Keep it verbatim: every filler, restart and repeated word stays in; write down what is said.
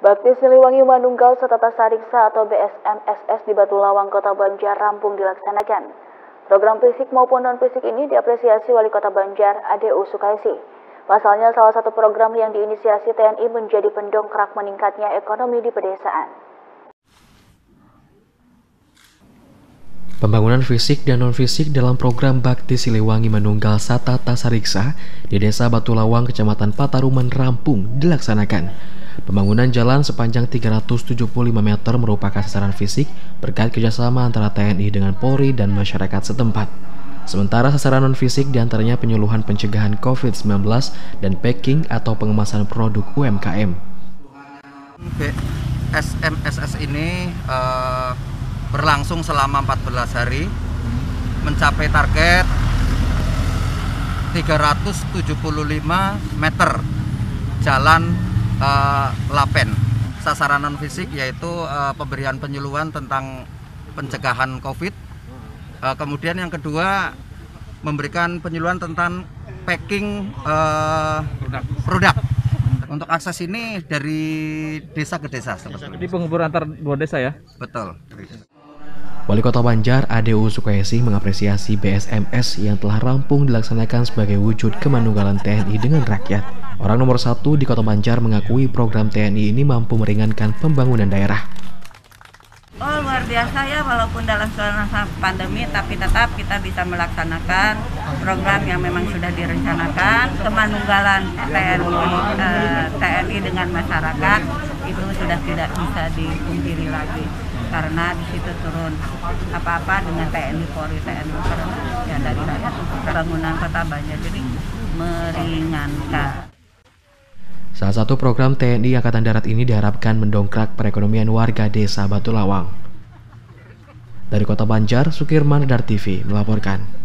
Bakti Siliwangi Manunggal Setata Sariksa atau B S M S S di Batu Lawang, Kota Banjar rampung dilaksanakan. Program fisik maupun non-fisik ini diapresiasi Wali Kota Banjar, A D U Sukaisi. Pasalnya salah satu program yang diinisiasi T N I menjadi pendongkrak meningkatnya ekonomi di pedesaan. Pembangunan fisik dan non-fisik dalam program Bakti Siliwangi Manunggal Setata Sariksa di Desa Batu Lawang, Kecamatan Pataruman rampung dilaksanakan. Pembangunan jalan sepanjang tiga ratus tujuh puluh lima meter merupakan sasaran fisik berkat kerjasama antara T N I dengan Polri dan masyarakat setempat. Sementara sasaran non-fisik diantaranya penyuluhan pencegahan covid sembilan belas dan packing atau pengemasan produk U M K M. B S M S S ini uh, berlangsung selama empat belas hari, mencapai target tiga ratus tujuh puluh lima meter jalan uh, lapen. Sasaran non fisik yaitu uh, pemberian penyuluhan tentang pencegahan COVID. Uh, kemudian yang kedua memberikan penyuluhan tentang packing uh, produk. Untuk akses ini dari desa ke desa. Jadi penghubung antar dua desa ya? Betul. Wali Kota Banjar, A D U Sukaisi mengapresiasi B S M S yang telah rampung dilaksanakan sebagai wujud kemanunggalan T N I dengan rakyat. Orang nomor satu di Kota Banjar mengakui program T N I ini mampu meringankan pembangunan daerah. Oh, luar biasa ya, walaupun dalam suasana pandemi tapi tetap kita bisa melaksanakan program yang memang sudah direncanakan. Kemanunggalan T N I, eh, T N I dengan masyarakat itu sudah tidak bisa dipungkiri lagi. Karena di situ turun apa-apa dengan T N I, Polri, T N I, ya dari rakyat untuk pembangunan Kota Banjar, jadi meringankan. Salah satu program T N I Angkatan Darat ini diharapkan mendongkrak perekonomian warga desa Batu Lawang. Dari Kota Banjar, Sukirman, Radar T V melaporkan.